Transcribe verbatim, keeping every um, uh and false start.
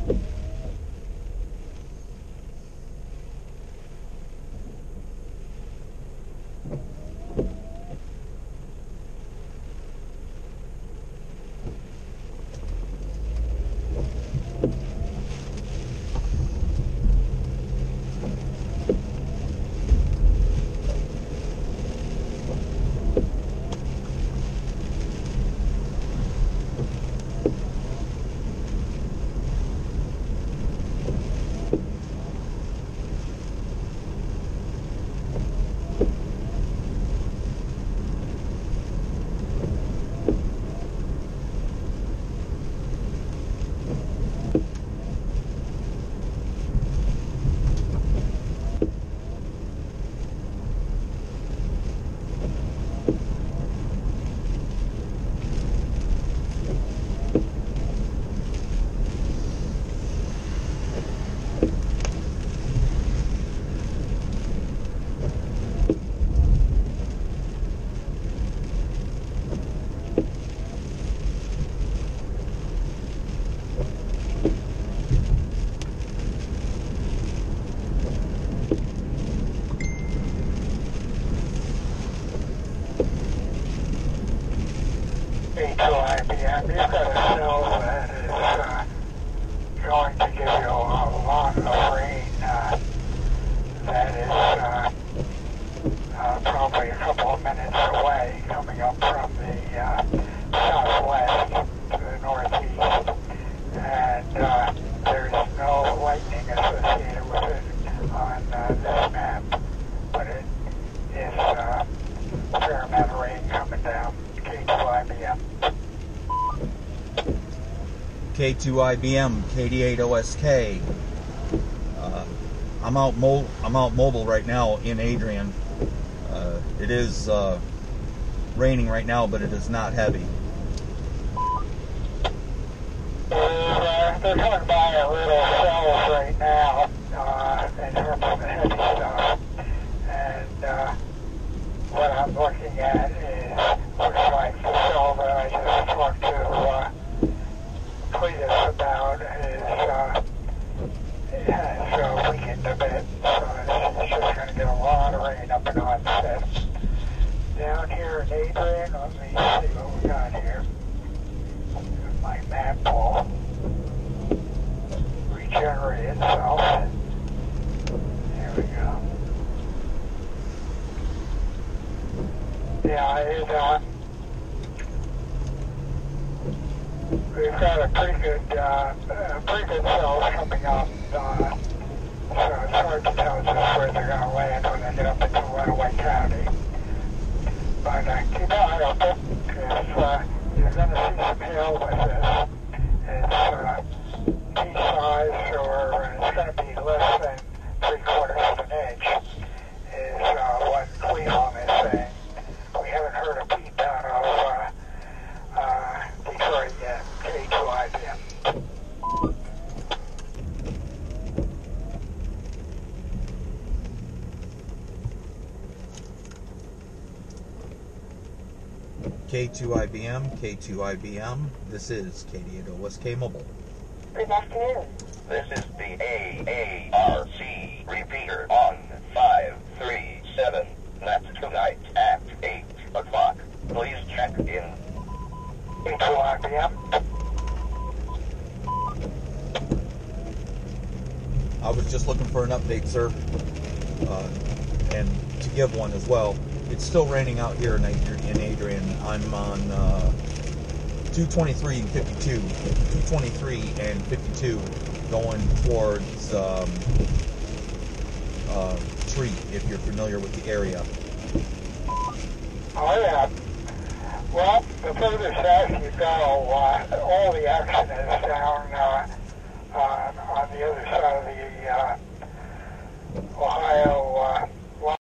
You've got a cell that is uh, going to give you a lot of rain uh, that is uh, uh, probably a couple of minutes away, coming up from the uh, southwest to the northeast, and uh, there's no lightning associated with it on uh, this map, but it is uh, a fair amount of rain coming down. K two I B M. K two I B M, K D eight O S K. Uh, I'm out mo I'm out mobile right now in Adrian. Uh, it is uh, raining right now, but it is not heavy. Uh, they're coming by a little cells right now uh, in terms of the heavy stuff, and uh, what I'm looking at is looks like the cell that I just talked to uh, Cletus about is uh, it has uh, weakened a bit, so it's just going to get a lot of rain up and onset. Down here in Adrian, let me see what we got here. My map will regenerate itself. There we go. Yeah, it, uh, we've got a pretty good, uh, uh, pretty good cells coming up, uh, so it's hard to tell just where they're going to land when they get up into Runaway County. But uh, keep an eye open, because uh, you're going to see some hail with this. It's uh, pea-size, or it's going to be less than three quarters of an inch, is uh, what Cleveland is saying. We haven't heard a peep out of uh, uh, Detroit yet, K two I B M. K two I B M, K two I B M, this is K D eight O S K Mobile. Good afternoon. This is the A A R C repeater on five three seven. That's tonight at eight o'clock. Please check in. K two I B M. I was just looking for an update, sir, uh, and to give one as well. It's still raining out here in Adrian. I'm on uh, two twenty-three and fifty-two. two twenty-three and fifty-two going towards um, uh, Treat, if you're familiar with the area. Oh, yeah. Well, the further south you go, uh, all the action is down uh,